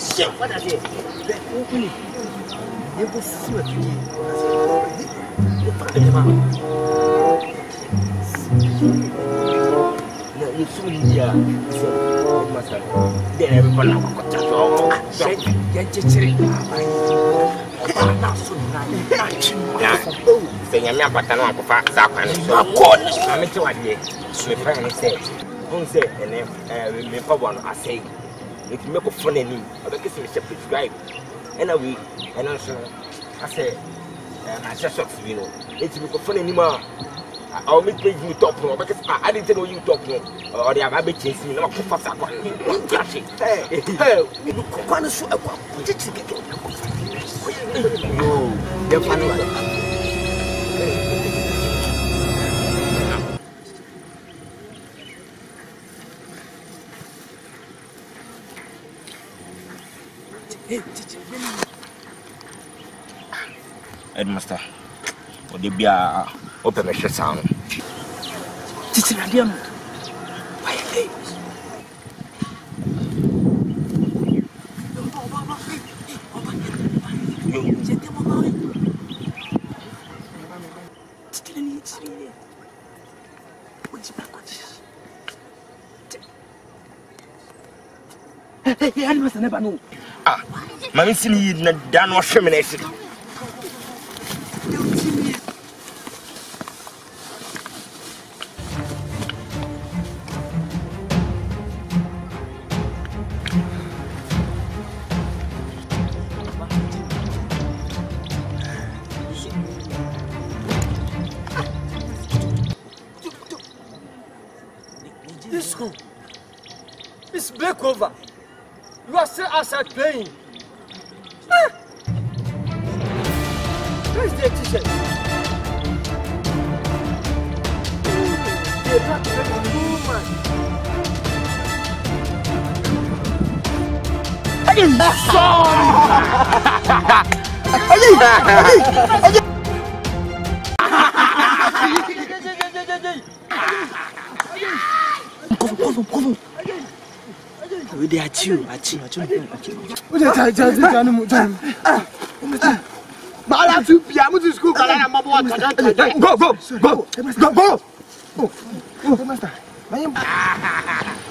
shit. What I say? You go see what you need. You soon hear so much. Then everyone got to talk. Saying I'm not going to find Zapan. So, of course, I'm into what you say. Don't say, and then we make one. I say, if you make a funny name, I guess you should prescribe. And I will, and also, I say, I just shot you know, it's a funny anymore. I'll make you talk because I didn't know you talking, or they have a bit chasing me. No, for hey, you can't show up. No, they're funny. Headmaster, would you be a open a sound? Teaching a dear. Why are hey, must never know. Ah, Mammy, see you done or feminist. It's break over. You are still outside playing. Where is the t-shirt? You're not very woman. They are you. Go.